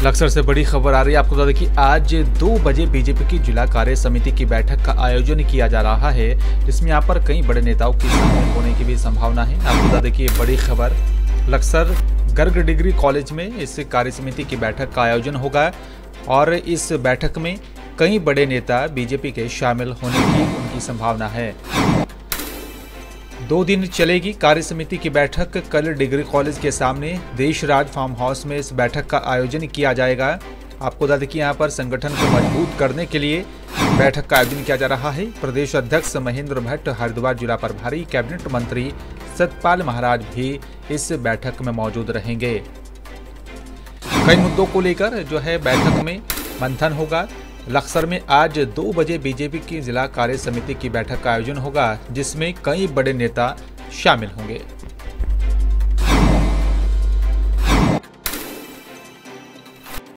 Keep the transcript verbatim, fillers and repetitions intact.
लक्सर से बड़ी खबर आ रही है। आपको बता दें कि आज दो बजे बीजेपी की जिला कार्य समिति की बैठक का आयोजन किया जा रहा है, जिसमें यहाँ पर कई बड़े नेताओं की शामिल होने की भी संभावना है। आपको बता दें कि ये बड़ी खबर लक्सर गर्ग डिग्री कॉलेज में इस कार्य समिति की बैठक का आयोजन होगा और इस बैठक में कई बड़े नेता बीजेपी के शामिल होने की उनकी संभावना है। दो दिन चलेगी कार्य समिति की बैठक। कल डिग्री कॉलेज के सामने देशराज फार्म हाउस में इस बैठक का आयोजन किया जाएगा। आपको बता दें कि यहाँ पर संगठन को मजबूत करने के लिए बैठक का आयोजन किया जा रहा है। प्रदेश अध्यक्ष महेंद्र भट्ट, हरिद्वार जिला प्रभारी, कैबिनेट मंत्री सतपाल महाराज भी इस बैठक में मौजूद रहेंगे। कई मुद्दों को लेकर जो है बैठक में मंथन होगा। लक्सर में आज दो बजे बीजेपी की जिला कार्य समिति की बैठक का आयोजन होगा, जिसमें कई बड़े नेता शामिल होंगे।